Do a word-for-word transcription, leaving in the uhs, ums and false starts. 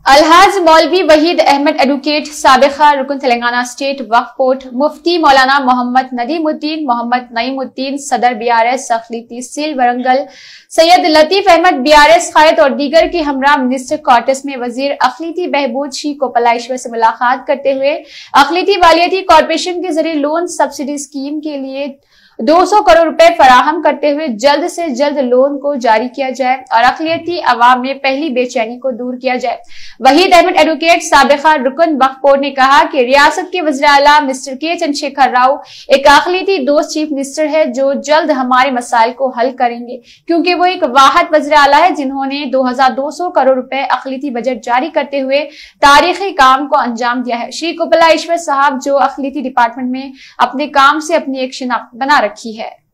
अलहाज मौलवी वहीद अहमद एडवोकेट साबिका रुकन तेलंगाना स्टेट वक्फ बोर्ड, मुफ्ती मौलाना मोहम्मद नदीमुद्दीन मोहम्मद नईमुद्दीन सदर बी आर एस अखलीती cell Warangal, Syed Latif Ahmed B R S कायद और दीगर की हमरा मिनिस्टर क्वार्टर्स में वजीर अखलीती बहबूद शी कोपलाइश्वर से मुलाकात करते हुए अखलीती वालियती कॉर्पोरेशन के जरिए लोन सब्सिडी स्कीम के लिए दो सौ करोड़ रुपए फराहम करते हुए जल्द से जल्द लोन को जारी किया जाए और अक़लियती अवाम में पहली बेचैनी को दूर किया जाए। वहीद अहमद एडवोकेट साबिका रुकन वक्फ बोर्ड ने कहा कि रियासत के वज़ीर आला मिस्टर के चंद्रशेखर राव एक अक़लियती दोस्त चीफ मिनिस्टर है जो जल्द हमारे मसाइल को हल करेंगे, क्योंकि वो एक वाहिद वज़ीर आला है जिन्होंने दो हजार दो सौ करोड़ रुपए अक़लियती बजट जारी करते हुए तारीखी काम को अंजाम दिया है। श्री कोपलाइश्वर साहब जो अक़लियती डिपार्टमेंट में अपने काम से अपनी एक शिनाख्त बना रखी है।